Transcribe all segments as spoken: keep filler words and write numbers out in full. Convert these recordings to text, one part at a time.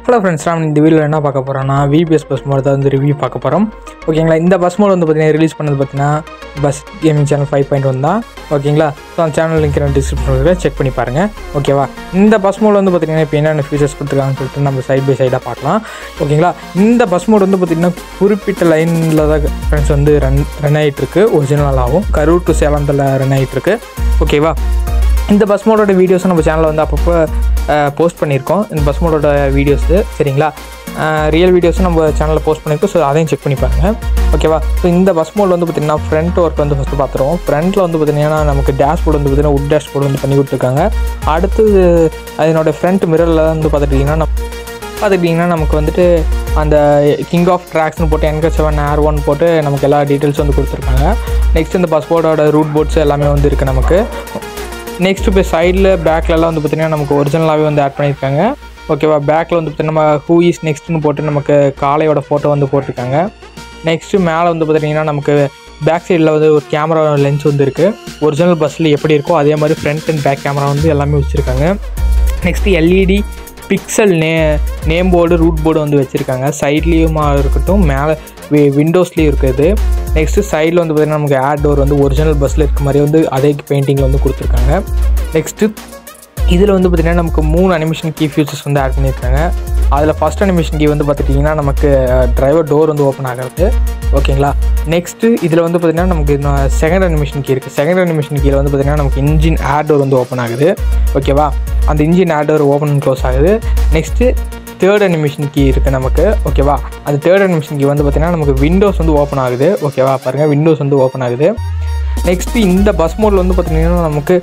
Hello friends, நான் இந்த வீடியோவில் என்ன பார்க்க போகிறோம்னா விபிஎஸ் பஸ் மோட் தான் வந்து ரிவ்யூ பார்க்க போகிறோம். ஓகேங்களா, இந்த பஸ் மோட் வந்து பார்த்தீங்கன்னா ரிலீஸ் பண்ணது பார்த்தீங்கன்னா bus gaming channel five point one தான். ஓகேங்களா, ஸோ அந்த சேனல் லிங்க் நான் டிஸ்கிரிப்ஷனில் செக் பண்ணி பாருங்கள். ஓகேவா, இந்த பஸ் மோட் வந்து பார்த்தீங்கன்னா இப்போ என்னென்ன ஃபீச்சர்ஸ் கொடுத்துருக்காங்கன்னு சொல்லிட்டு நம்ம சைட் பை சைடாக பார்க்கலாம். ஓகேங்களா, இந்த பஸ் மோட் வந்து பார்த்திங்கன்னா குறிப்பிட்ட லைனில் தான் ஃப்ரெண்ட்ஸ் வந்து ரன் ரன் ஆகிட்டுருக்கு. ஒரிஜினலாகவும் கரூர் டு சேலத்தில் ரன் ஆகிட்டுருக்கு. ஓகேவா, இந்த பஸ் மோடோட வீடியோஸும் நம்ம சேனலில் வந்து அப்பப்போ போஸ்ட் பண்ணியிருக்கோம். இந்த பஸ் மோடோட வீடியோஸு சரிங்களா, ரியல் வீடியோஸும் நம்ம சேனலில் போஸ்ட் பண்ணியிருக்கோம். ஸோ அதையும் செக் பண்ணி பாருங்கள். ஓகேவா, ஸோ இந்த பஸ் மோடில் வந்து பார்த்திங்கன்னா ஃப்ரண்ட் ஒர்க் வந்து ஃபஸ்ட்டு பார்த்துருவோம். ஃப்ரண்ட்டில் வந்து பார்த்திங்கன்னா நமக்கு டேஷ்போர்டு வந்து பார்த்திங்கன்னா உட் டேஷ்போர்டு வந்து பண்ணி கொடுத்துருக்காங்க. அடுத்தது அதனோட ஃப்ரண்ட் மிரரில் வந்து பார்த்துட்டிங்கன்னா நம்ம பார்த்துக்கிட்டிங்கன்னா நமக்கு வந்துட்டு அந்த கிங் ஆஃப் ட்ராக்ஸ்னு போட்டு என்கே செவன் ஏர் ஒன் போட்டு நமக்கு எல்லா டீட்டெயில்ஸும் வந்து கொடுத்துருக்காங்க. நெக்ஸ்ட் இந்த பஸ் போர்டோட ரூட் போர்ட்ஸ் எல்லாமே வந்து இருக்குது நமக்கு. நெக்ஸ்ட் இப்போ சைடில் பேக்கிலலாம் வந்து பார்த்திங்கன்னா நமக்கு ஒரிஜினலாகவே வந்து ஆட் பண்ணியிருக்காங்க. ஓகேவா, பேக்கில் வந்து பார்த்திங்கன்னா நம்ம ஹூ இஸ் நெக்ஸ்ட்னு போட்டு நமக்கு காளையோட ஃபோட்டோ வந்து போட்டிருக்காங்க. நெக்ஸ்ட்டு மேலே வந்து பார்த்திங்கன்னா நமக்கு பேக் சைடில் வந்து ஒரு கேமரா லென்ஸ் வந்து இருக்குது. ஒரிஜினல் பஸ்ஸில் எப்படி இருக்கோ அதே மாதிரி ஃப்ரண்ட் அண்ட் பேக் கேமரா வந்து எல்லாமே வச்சுருக்காங்க. நெக்ஸ்ட்டு எல்இடி பிக்சல் நே நேம் போர்டு ரூட் போர்டு வந்து வச்சுருக்காங்க. சைட்லேயுமா இருக்கட்டும், மேலே வி விண்டோஸ்லேயும் இருக்குது. நெக்ஸ்ட்டு சைடில் வந்து பார்த்திங்கன்னா நமக்கு ஏர் டோர் வந்து ஒரிஜினல் பஸ்ஸில் இருக்க மாதிரி வந்து அதே பெயிண்டிங்கில் வந்து கொடுத்துருக்காங்க. நெக்ஸ்ட்டு இதில் வந்து பார்த்திங்கன்னா நமக்கு மூணு அனிமேஷன் கீ ஃபியூச்சர்ஸ் வந்து ஆட் பண்ணியிருக்காங்க. அதில் ஃபஸ்ட் அனிமேஷன் கீ வந்து பார்த்துட்டிங்கன்னா நமக்கு டிரைவர் டோர் வந்து ஓப்பன் ஆகிறது. ஓகேங்களா, நெக்ஸ்ட்டு இதில் வந்து பார்த்திங்கன்னா நமக்கு செகண்ட் அனிமேஷன் கீ இருக்குது. செகண்ட் அனிமேஷன் கீழே வந்து பார்த்திங்கன்னா நமக்கு இன்ஜின் ஏர் டோர் வந்து ஓப்பன் ஆகுது. ஓகேவா, அந்த engine air door open and close ஆகுது. நெக்ஸ்ட்டு தேர்ட் அனிமேஷன் கீ இருக்குது நமக்கு. ஓகேவா, அந்த தேர்ட் அனிமேஷன் கீ வந்து பார்த்திங்கன்னா நமக்கு விண்டோஸ் வந்து ஓப்பன் ஆகுது. ஓகேவா, பாருங்கள் விண்டோஸ் வந்து ஓப்பன் ஆகுது. நெக்ஸ்ட்டு இந்த பஸ் மோடில் வந்து பார்த்திங்கன்னா நமக்கு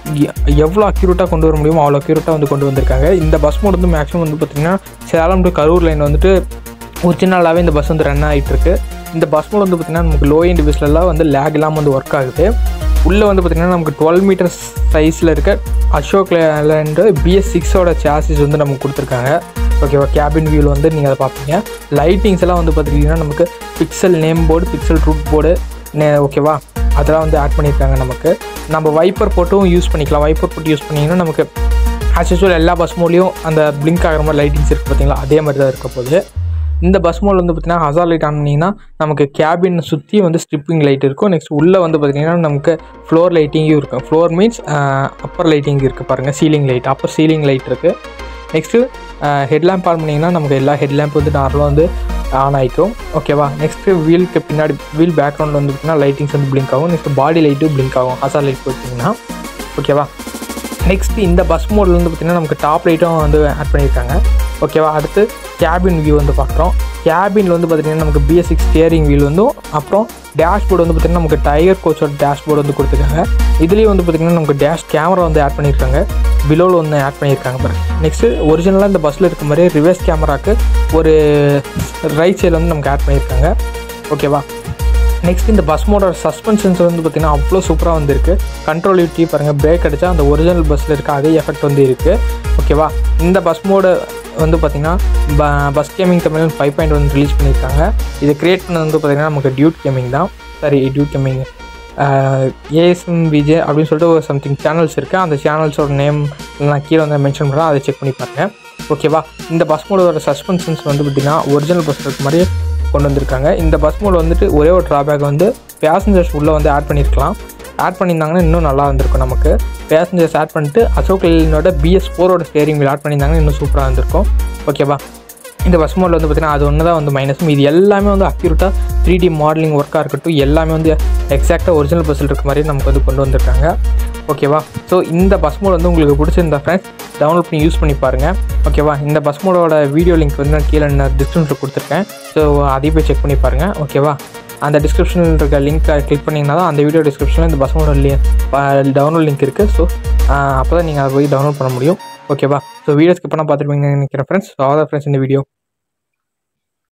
எவ்வளோ அக்யூரேட்டாக கொண்டு வர முடியுமோ அவ்வளோ அக்யூரேட்டாக வந்து கொண்டு வந்திருக்காங்க. இந்த பஸ் மோட் வந்து மேக்ஸிமம் வந்து பார்த்திங்கன்னா சேலம் டு கரூர் லைன் வந்துட்டு ஒரிஜினலாகவே இந்த பஸ் வந்து ரன் ஆகிட்டுருக்கு. இந்த பஸ் மோட் வந்து பார்த்திங்கன்னா நமக்கு லோ எண்ட் பஸ்லலாம் வந்து லேக் இல்லாமல் வந்து ஒர்க் ஆகுது. உள்ளே வந்து பார்த்திங்கன்னா நமக்கு டுவெல் மீட்டர் சைஸில் இருக்க அசோக் லேண்ட் பிஎஸ் சிக்ஸோட சாசிஸ் வந்து நமக்கு கொடுத்துருக்காங்க. ஓகேவா, கேபின் வியூவில் வந்து நீங்கள் அதை பார்ப்பீங்க. லைட்டிங்ஸ் எல்லாம் வந்து பார்த்திங்கன்னா நமக்கு pixel name board pixel route board நே ஓகேவா அதெல்லாம் வந்து ஆட் பண்ணியிருக்காங்க. நமக்கு நம்ம வைப்பர் போட்டும் யூஸ் பண்ணிக்கலாம். வைப்பர் போட்டு யூஸ் பண்ணிங்கன்னா நமக்கு ஆஸ் யூஸ்வல் எல்லா பஸ் மோட்லேயும் அந்த பிளிங்க் ஆகிற மாதிரி லைட்டிங்ஸ் இருக்குது பார்த்திங்களா, அதே மாதிரி தான் இருக்க போகுது. இந்த பஸ் மோடில் வந்து பார்த்திங்கன்னா ஹசார் லைட் ஆன் பண்ணிங்கன்னா நமக்கு கேபின் சுற்றி வந்து ஸ்ட்ரிப்பிங் லைட் இருக்கும். நெக்ஸ்ட் உள்ளே வந்து பார்த்திங்கன்னா நமக்கு ஃப்ளோர் லைட்டிங்கும் இருக்கும். ஃப்ளோர் மீன்ஸ் அப்பர் லைட்டிங் இருக்குது பாருங்கள், ceiling light upper ceiling light இருக்குது. நெக்ஸ்ட்டு ஹெட்லேம்ப் ஆன் பண்ணிங்கன்னா நமக்கு எல்லா ஹெட்லேம்ப் வந்து நார்மலாக வந்து ஆன் ஆகிக்கும். ஓகேவா, நெக்ஸ்ட்டு வீலுக்கு பின்னாடி வீல் பேக்ரவுண்டில் வந்து பார்த்திங்கன்னா லைட்டிங்ஸ் வந்து பிளிங்க் ஆகும். நெக்ஸ்ட்டு பாடி லைட்டும் பிளிங்க் ஆகும் ஹசார் லைட் போட்டிங்கன்னா. ஓகேவா, நெக்ஸ்ட்டு இந்த பஸ் மோடில் வந்து பார்த்திங்கன்னா நமக்கு டாப் லைட்டும் வந்து ஆட் பண்ணியிருக்காங்க. ஓகேவா, அடுத்து கேபின் வியூ வந்து பார்க்குறோம். கேபினில் வந்து பார்த்திங்கன்னா நமக்கு பிஎஸ் சிக்ஸ் ஸ்டியரிங் வீல் வந்து, அப்புறம் டேஷ்போர்டு வந்து பார்த்திங்கன்னா நமக்கு டைகர் கோச்சோட டேஷ்போர்டு வந்து கொடுத்துருக்காங்க. இதுலேயும் வந்து பார்த்திங்கன்னா நமக்கு டேஷ் கேமரா வந்து ஆட் பண்ணியிருக்காங்க. பிலோவில் வந்து ஆட் பண்ணியிருக்காங்க பாருங்கள். நெக்ஸ்ட்டு ஒரிஜினலாக இந்த பஸ்ஸில் இருக்க மாதிரி ரிவர்ஸ் கேமராவுக்கு ஒரு ரைட் சைடில் வந்து நமக்கு ஆட் பண்ணியிருக்காங்க. ஓகேவா, நெக்ஸ்ட் இந்த பஸ் மோடோட சஸ்பென்ஷன்ஸ் வந்து பார்த்திங்கன்னா அவ்வளோ சூப்பராக வந்துருக்கு. கண்ட்ரோலிவிட்டி பாருங்கள், பிரேக் அடித்தா அந்த ஒரிஜினல் பஸ்ஸில் இருக்க அதே எஃபெக்ட் வந்து இருக்குது. ஓகேவா, இந்த பஸ் மோடு வந்து பார்த்திங்கன்னா ப bus gaming Tamilan five point one release பண்ணியிருக்காங்க. இது கிரியேட் பண்ணது வந்து பார்த்திங்கன்னா நமக்கு டியூட் கேமிங் தான். Sorry dude gaming ASM VJ அப்படின்னு சொல்லிட்டு ஒரு சம்திங் சேனல்ஸ் இருக்குது. அந்த சேனல்ஸோட நேம் நான் கீழே வந்து மென்ஷன் பண்ணுறேன், அதை செக் பண்ணி பாருங்கள். ஓகேவா, இந்த பஸ் மோடோட சஸ்பென்ஷன்ஸ் வந்து பார்த்திங்கன்னா ஒரிஜினல் பஸ் இருக்க மாதிரி கொண்டு வந்திருக்காங்க. இந்த பஸ் மோட் வந்துட்டு ஒரே ஒரு ட்ராபேக் வந்து பேசஞ்சர்ஸ் உள்ளே வந்து ஆட் பண்ணியிருக்கலாம். ஆட் பண்ணியிருந்தாங்கன்னா இன்னும் நல்லா இருந்திருக்கும். நமக்கு பேசஞ்சர்ஸ் ஆட் பண்ணிட்டு அசோக் லேலனோட பிஎஸ் ஃபோரோட ஸ்டேரிங் வீல் ஆட் பண்ணியிருந்தாங்கன்னா இன்னும் சூப்பராக இருந்திருக்கும். ஓகேவா, இந்த பஸ் மோடில் வந்து பார்த்திங்கன்னா அது ஒன்று தான் வந்து மைனஸும். இது எல்லாமே வந்து அக்யூரேட்டாக த்ரீ டி மாடலிங் ஒர்க்காக இருக்கட்டும் எல்லாமே வந்து எக்ஸாக்டாக ஒரிஜினல் பஸ்ஸில் இருக்க மாதிரி நமக்கு வந்து கொண்டு வந்திருக்காங்க. ஓகேவா, ஸோ இந்த பஸ் மோட் வந்து உங்களுக்கு பிடிச்சிருந்தா ஃப்ரெண்ட்ஸ் டவுன்லோட் பண்ணி யூஸ் பண்ணி பாருங்கள். ஓகேவா, இந்த பஸ் மோடோட வீடியோ லிங்க் வந்து நான் கீழே நான் டிஸ்கிரிப்ஷனில் கொடுத்துருக்கேன். ஸோ அதையும் போய் செக் பண்ணி பாருங்கள். ஓகேவா, அந்த டிஸ்கிரிப்ஷனில் இருக்க லிங்க்கை கிளிக் பண்ணிங்கன்னா தான் அந்த வீடியோ டிஸ்கிரிப்ஷனில் இந்த பஸ் மோட டவுன்லோட் லிங்க் இருக்குது. ஸோ அப்போ தான் நீங்கள் அதை போய் டவுன்லோட் பண்ண முடியும். ஓகேவா, ஸோ வீடியோ ஸ்கிப் பண்ணால் பார்த்துருப்பீங்கன்னு நினைக்கிறேன் ஃப்ரெண்ட்ஸ். ஸோ அதான் ஃப்ரெண்ட்ஸ் இந்த வீடியோ.